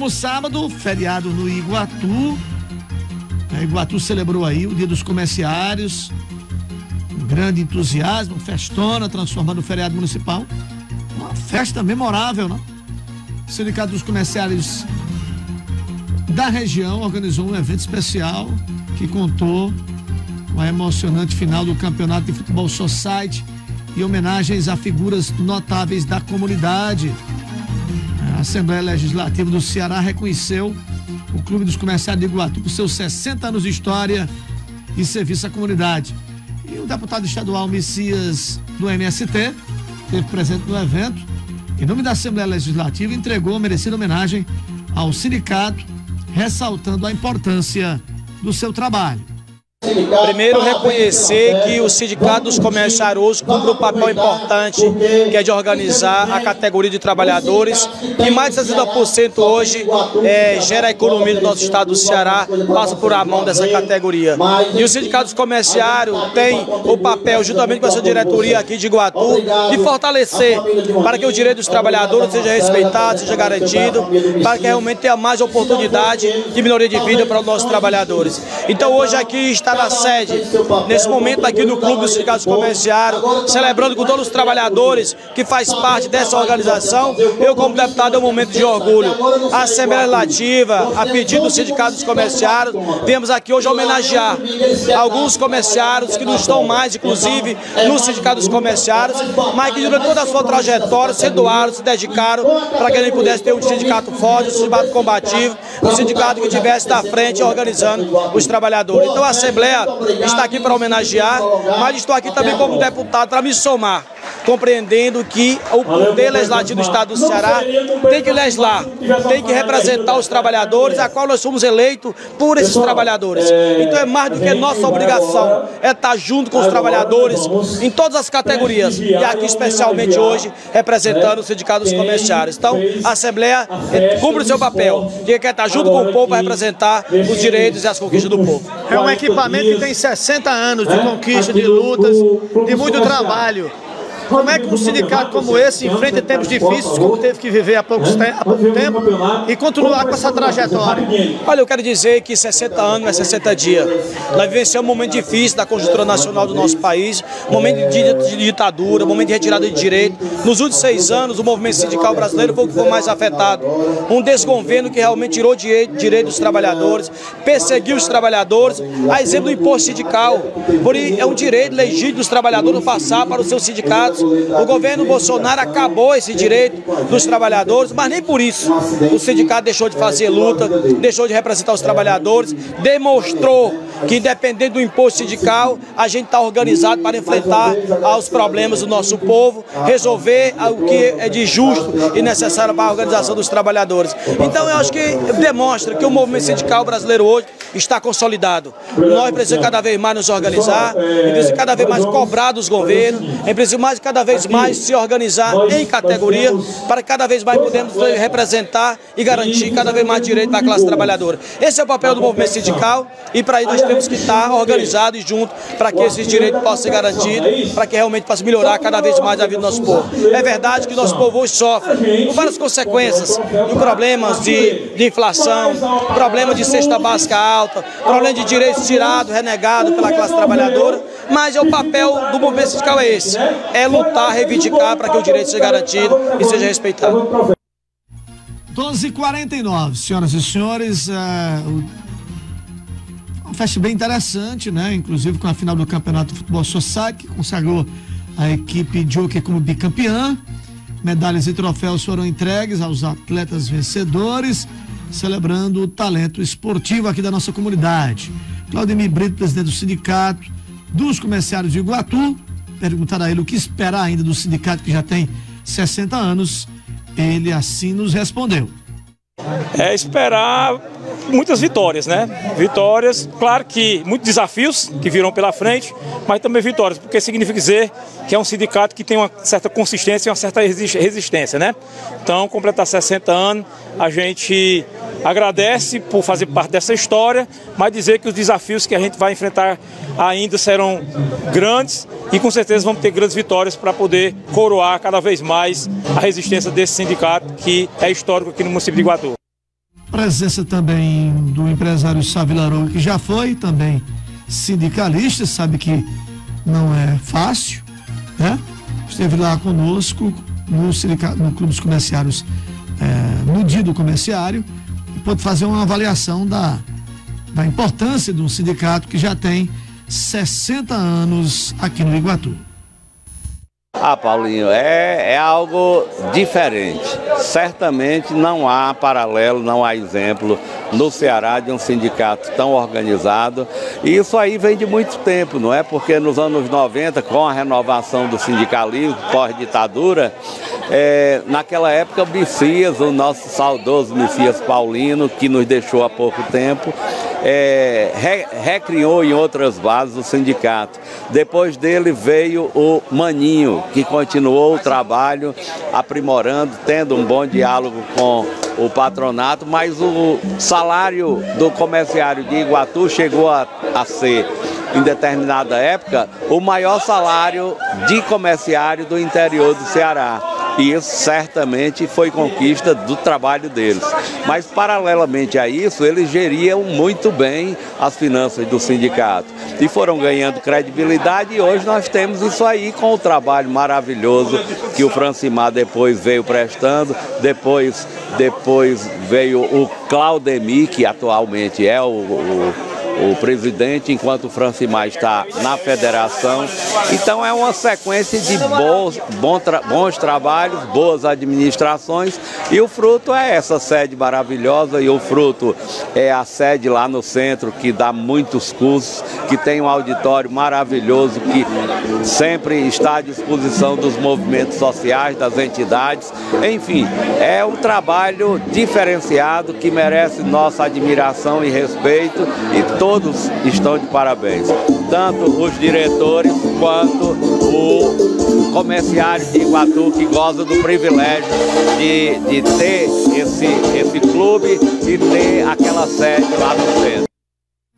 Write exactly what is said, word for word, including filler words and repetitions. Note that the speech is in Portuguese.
último sábado, feriado no Iguatu. A Iguatu celebrou aí o Dia dos Comerciários. Um grande entusiasmo, festona, transformando o feriado municipal. Uma festa memorável, né? O Sindicato dos Comerciários da região organizou um evento especial que contou com a emocionante final do Campeonato de Futebol Society e homenagens a figuras notáveis da comunidade. A Assembleia Legislativa do Ceará reconheceu o Clube dos Comerciários de Iguatu por seus sessenta anos de história e serviço à comunidade. E o deputado estadual Messias, do M S T, esteve presente no evento, em nome da Assembleia Legislativa, entregou a merecida homenagem ao sindicato, ressaltando a importância do seu trabalho. Primeiro, reconhecer que o Sindicato dos Comerciários cumpre um papel importante, que é de organizar a categoria de trabalhadores, que mais de sessenta por cento hoje é, gera a economia do nosso estado do Ceará, passa por a mão dessa categoria. E o Sindicato dos Comerciários tem o papel, juntamente com essa diretoria aqui de Iguatu, de fortalecer para que o direito dos trabalhadores seja respeitado, seja garantido, para que realmente tenha mais oportunidade de melhoria de vida para os nossos trabalhadores. Então hoje aqui está na sede, nesse momento aqui no Clube dos Sindicatos Comerciários, celebrando com todos os trabalhadores que faz parte dessa organização. Eu, como deputado, é um momento de orgulho. A Assembleia Legislativa, a pedido dos Sindicatos Comerciários, viemos aqui hoje homenagear alguns comerciários que não estão mais, inclusive, nos Sindicatos Comerciários, mas que durante toda a sua trajetória se doaram, se dedicaram para que a gente pudesse ter um sindicato forte, um sindicato combativo, um sindicato que estivesse na frente organizando os trabalhadores. Então a Assembleia está aqui para homenagear, mas estou aqui também como deputado para me somar, compreendendo que o Poder Legislativo do Estado do Ceará tem que legislar, tem que representar os trabalhadores, a qual nós somos eleitos por esses trabalhadores. Então é mais do que nossa obrigação, é estar junto com os trabalhadores em todas as categorias, e aqui especialmente hoje representando os sindicatos comerciários. Então a Assembleia cumpre o seu papel, que quer estar junto com o povo para representar os direitos e as conquistas do povo. É um equipamento que tem sessenta anos de conquista, de lutas, de muito trabalho. Como é que um sindicato como esse enfrenta tempos difíceis, como teve que viver há pouco tempo, e continuar com essa trajetória? Olha, eu quero dizer que sessenta anos não é sessenta dias. Nós vivenciamos um momento difícil da conjuntura nacional do nosso país, momento de, de ditadura, momento de retirada de direito. Nos últimos seis anos, o movimento sindical brasileiro foi o que foi mais afetado. Um desgoverno que realmente tirou direito, direito dos trabalhadores, perseguiu os trabalhadores, a exemplo do imposto sindical. Porém, é um direito legítimo dos trabalhadores passar para os seus sindicatos. O governo Bolsonaro acabou esse direito dos trabalhadores, mas nem por isso o sindicato deixou de fazer luta, deixou de representar os trabalhadores, demonstrou que, independente do imposto sindical, a gente está organizado para enfrentar os problemas do nosso povo, resolver o que é de justo e necessário para a organização dos trabalhadores. Então eu acho que demonstra que o movimento sindical brasileiro hoje está consolidado. Nós precisamos cada vez mais nos organizar, precisamos cada vez mais cobrar dos governos, precisamos mais cada vez mais se organizar em categoria para cada vez mais podermos representar e garantir cada vez mais direito da classe trabalhadora. Esse é o papel do movimento sindical e para isso nós temos que estar organizados e juntos para que esses direitos possam ser garantidos, para que realmente possa melhorar cada vez mais a vida do nosso povo. É verdade que o nosso povo hoje sofre com várias consequências, com problemas de, de inflação, problemas de cesta básica alta, problema de direitos tirados, renegados pela classe trabalhadora, mas é o papel do movimento sindical é esse, é lutar, reivindicar para que o direito seja garantido e seja respeitado. doze e quarenta e nove, senhoras e senhores, é, uma festa bem interessante, né? Inclusive com a final do Campeonato de Futebol Society, que consagrou a equipe de hockey como bicampeã. Medalhas e troféus foram entregues aos atletas vencedores, celebrando o talento esportivo aqui da nossa comunidade. Claudemir Brito, presidente do Sindicato dos Comerciários de Iguatu, perguntar a ele o que espera ainda do sindicato que já tem sessenta anos, ele assim nos respondeu. É esperar muitas vitórias, né? Vitórias, claro que muitos desafios que virão pela frente, mas também vitórias, porque significa dizer que é um sindicato que tem uma certa consistência e uma certa resistência, né? Então, completar sessenta anos, a gente agradece por fazer parte dessa história, mas dizer que os desafios que a gente vai enfrentar ainda serão grandes e com certeza vamos ter grandes vitórias para poder coroar cada vez mais a resistência desse sindicato que é histórico aqui no município de Iguatu. presença também do empresário Sávio Larouga, que já foi também sindicalista, sabe que não é fácil, né? Esteve lá conosco no, sindicato, no Clube dos Comerciários, é, no dia do comerciário, e pôde fazer uma avaliação da, da importância de um sindicato que já tem sessenta anos aqui no Iguatu. Ah, Paulinho, é, é algo diferente. Certamente não há paralelo, não há exemplo no Ceará de um sindicato tão organizado. E isso aí vem de muito tempo, não é? Porque nos anos noventa, com a renovação do sindicalismo, pós-ditadura, é, naquela época, o Messias, o nosso saudoso Messias Paulino, que nos deixou há pouco tempo, É, re, recriou em outras bases o sindicato. Depois dele veio o Maninho, que continuou o trabalho, aprimorando, tendo um bom diálogo com o patronato, mas o salário do comerciário de Iguatu chegou a, a ser, em determinada época, o maior salário de comerciário do interior do Ceará. E isso certamente foi conquista do trabalho deles. Mas, paralelamente a isso, eles geriam muito bem as finanças do sindicato. E foram ganhando credibilidade, e hoje nós temos isso aí com o trabalho maravilhoso que o Francimar depois veio prestando, depois, depois veio o Claudemir, que atualmente é o... o o presidente, enquanto o Francimar está na federação. Então é uma sequência de bons, bons, tra bons trabalhos, boas administrações, e o fruto é essa sede maravilhosa, e o fruto é a sede lá no centro, que dá muitos cursos, que tem um auditório maravilhoso, que sempre está à disposição dos movimentos sociais, das entidades. Enfim, é um trabalho diferenciado que merece nossa admiração e respeito, e todos estão de parabéns, tanto os diretores quanto o comerciário de Iguatu, que goza do privilégio de, de ter esse, esse clube e ter aquela sede lá no centro.